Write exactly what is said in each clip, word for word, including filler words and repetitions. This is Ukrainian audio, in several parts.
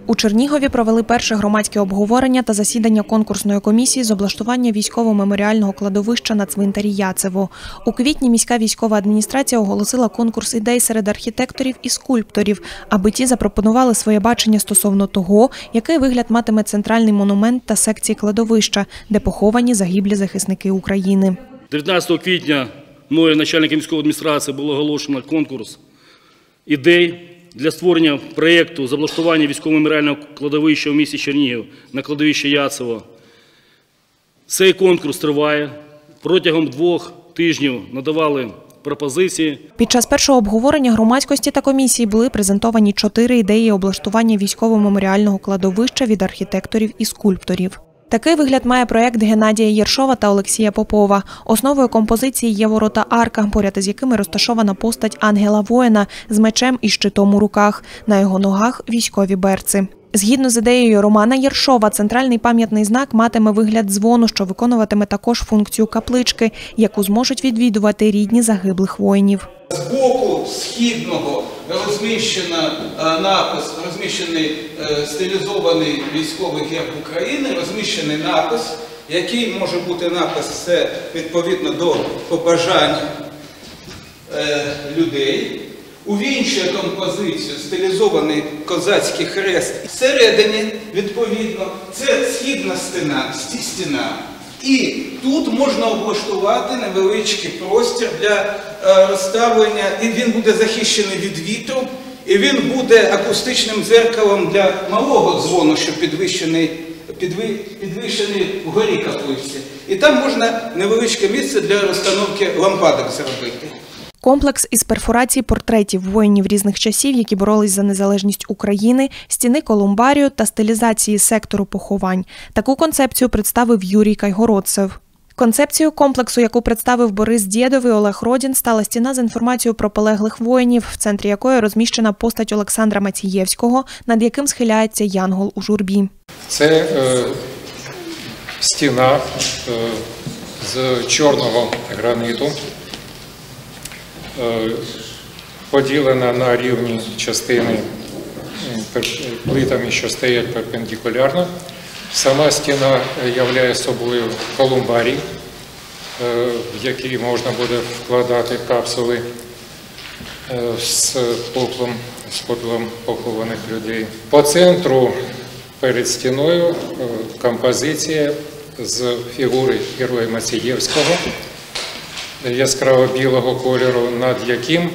У Чернігові провели перше громадське обговорення та засідання конкурсної комісії з облаштування військово-меморіального кладовища на цвинтарі Яцево. У квітні міська військова адміністрація оголосила конкурс ідей серед архітекторів і скульпторів, аби ті запропонували своє бачення стосовно того, який вигляд матиме центральний монумент та секції кладовища, де поховані загиблі захисники України. дев'ятнадцятого квітня мною, начальником міської адміністрації, було оголошено конкурс ідей для створення проєкту з облаштування військово-меморіального кладовища в місті Чернігів на кладовищі Яцево. Цей конкурс триває. Протягом двох тижнів надавали пропозиції. Під час першого обговорення громадськості та комісії були презентовані чотири ідеї облаштування військово-меморіального кладовища від архітекторів і скульпторів. Такий вигляд має проєкт Геннадія Єршова та Олексія Попова. Основою композиції є ворота-арка, поряд із якими розташована постать ангела-воїна з мечем і щитом у руках. На його ногах – військові берці. Згідно з ідеєю Романа Єршова, центральний пам'ятний знак матиме вигляд дзвону, що виконуватиме також функцію каплички, яку зможуть відвідувати рідні загиблих воїнів. З боку східного розміщено напис, розміщений стилізований військовий герб України, розміщений напис, який може бути напис, це відповідно до побажань людей. Увінчує композицію стилізований козацький хрест. Всередині, відповідно, це східна стіна, стіна. І тут можна облаштувати невеличкий простір для розставлення, і він буде захищений від вітру, і він буде акустичним дзеркалом для малого дзвону, що підвищений, підви, підвищений вгорі каплиці. І там можна невеличке місце для розстановки лампадок зробити. Комплекс із перфорацій портретів воїнів різних часів, які боролись за незалежність України, стіни колумбарію та стилізації сектору поховань. Таку концепцію представив Юрій Кайгородцев. Концепцією комплексу, яку представив Борис Дєдов і Олег Родін, стала стіна з інформацією про полеглих воїнів, в центрі якої розміщена постать Олександра Мацієвського, над яким схиляється янгол у журбі. Це е, стіна е, з чорного граніту, поділена на рівні частини плитами, що стоять перпендикулярно. Сама стіна являє собою колумбарій, в який можна буде вкладати капсули з поплом, з поплом похованих людей. По центру перед стіною композиція з фігури героя Мацієвського, яскраво білого кольору, над яким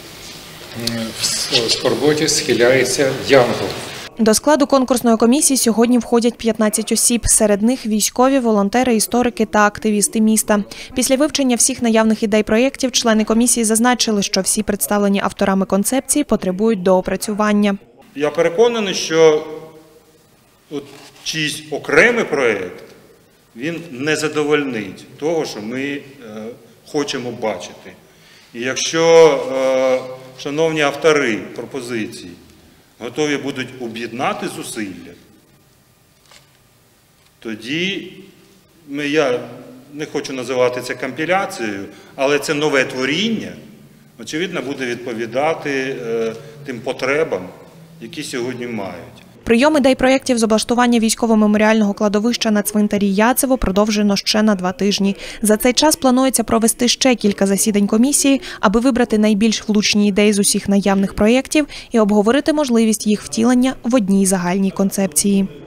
в скорботі схиляється янгол. До складу конкурсної комісії сьогодні входять п'ятнадцять осіб. Серед них військові, волонтери, історики та активісти міста. Після вивчення всіх наявних ідей проєктів члени комісії зазначили, що всі представлені авторами концепції потребують доопрацювання. Я переконаний, що от чийсь окремий проєкт, він не задовольнить того, що ми е, хочемо бачити. І якщо е, шановні автори пропозицій готові будуть об'єднати зусилля, тоді ми, я не хочу називати це компіляцією, але це нове творіння, очевидно, буде відповідати е, тим потребам, які сьогодні мають. Прийом ідей проєктів з облаштування військово-меморіального кладовища на цвинтарі Яцево продовжено ще на два тижні. За цей час планується провести ще кілька засідань комісії, аби вибрати найбільш влучні ідеї з усіх наявних проєктів і обговорити можливість їх втілення в одній загальній концепції.